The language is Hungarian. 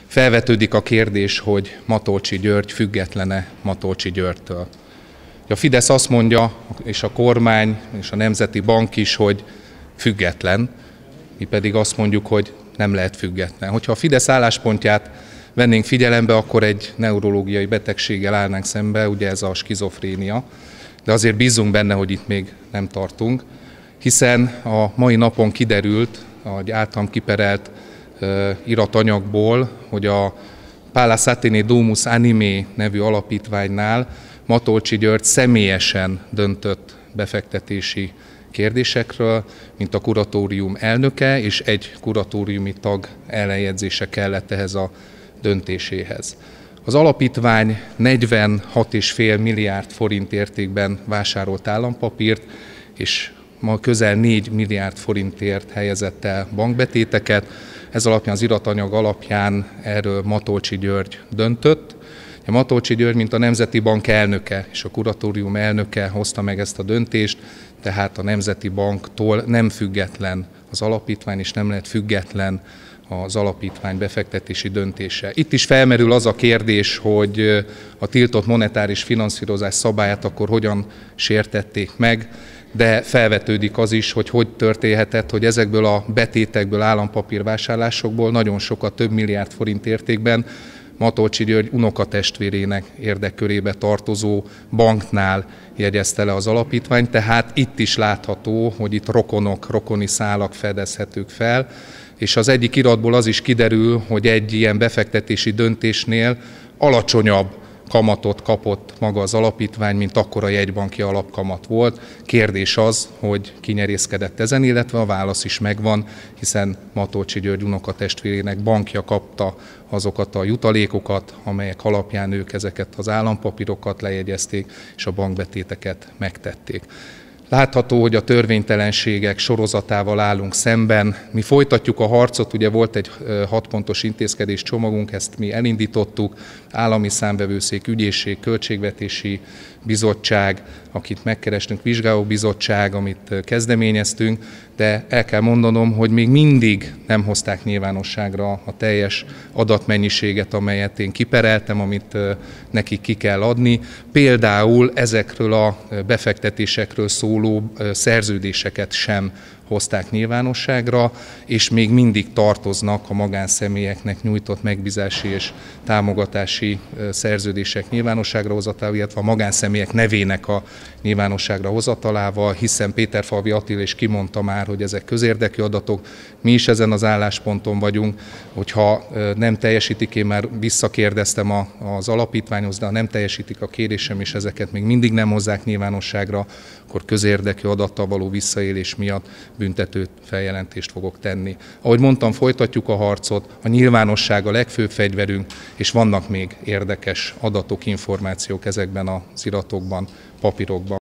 felvetődik a kérdés, hogy Matolcsy György függetlene Matolcsy Györgytől. A Fidesz azt mondja, és a kormány és a Nemzeti Bank is, hogy független, mi pedig azt mondjuk, hogy nem lehet független. Hogyha a Fidesz álláspontját vennénk figyelembe, akkor egy neurológiai betegséggel állnánk szembe, ugye ez a skizofrénia, de azért bízzunk benne, hogy itt még nem tartunk, hiszen a mai napon kiderült, egy általam kiperelt iratanyagból, hogy a Pallas Athenae Domus Animae nevű alapítványnál Matolcsy György személyesen döntött befektetési kérdésekről, mint a kuratórium elnöke, és egy kuratóriumi tag ellenjegyzése kellett ehhez a döntéséhez. Az alapítvány 46,5 milliárd forint értékben vásárolt állampapírt, és ma közel 4 milliárd forintért helyezett el bankbetéteket. Ez alapján, az iratanyag alapján erről Matolcsy György döntött. Matolcsy György, mint a Nemzeti Bank elnöke és a kuratórium elnöke hozta meg ezt a döntést, tehát a Nemzeti Banktól nem független az alapítvány, és nem lehet független az alapítvány befektetési döntése. Itt is felmerül az a kérdés, hogy a tiltott monetáris finanszírozás szabályát akkor hogyan sértették meg, de felvetődik az is, hogy történhetett, hogy ezekből a betétekből, állampapírvásárlásokból nagyon sokat, több milliárd forint értékben Matolcsy György unokatestvérének érdekkörébe tartozó banknál jegyezte le az alapítvány, tehát itt is látható, hogy itt rokoni szálak fedezhetők fel, és az egyik iratból az is kiderül, hogy egy ilyen befektetési döntésnél alacsonyabb kamatot kapott maga az alapítvány, mint akkora jegybanki alapkamat volt. Kérdés az, hogy ki nyerészkedett ezen, illetve a válasz is megvan, hiszen Matolcsy György unokatestvérének bankja kapta azokat a jutalékokat, amelyek alapján ők ezeket az állampapírokat lejegyezték, és a bankbetéteket megtették. Látható, hogy a törvénytelenségek sorozatával állunk szemben. Mi folytatjuk a harcot, ugye volt egy 6 pontos intézkedés csomagunk, ezt mi elindítottuk, állami számvevőszék, ügyészség, költségvetési bizottság, akit megkerestünk, vizsgálóbizottság, amit kezdeményeztünk, de el kell mondanom, hogy még mindig nem hozták nyilvánosságra a teljes adatmennyiséget, amelyet én kipereltem, amit nekik ki kell adni. Például ezekről a befektetésekről szóló szerződéseket sem hozták nyilvánosságra, és még mindig tartoznak a magánszemélyeknek nyújtott megbízási és támogatási szerződések nyilvánosságra hozatalával, illetve a magánszemélyek nevének a nyilvánosságra hozatalával, hiszen Péterfalvi Attila is kimondta már, hogy ezek közérdekű adatok. Mi is ezen az állásponton vagyunk, hogyha nem teljesítik, én már visszakérdeztem az alapítványhoz, de ha nem teljesítik a kérésem, és ezeket még mindig nem hozzák nyilvánosságra, akkor közérdekű adattal való visszaélés miatt büntető feljelentést fogok tenni. Ahogy mondtam, folytatjuk a harcot, a nyilvánosság a legfőbb fegyverünk, és vannak még érdekes adatok, információk ezekben az iratokban, papírokban.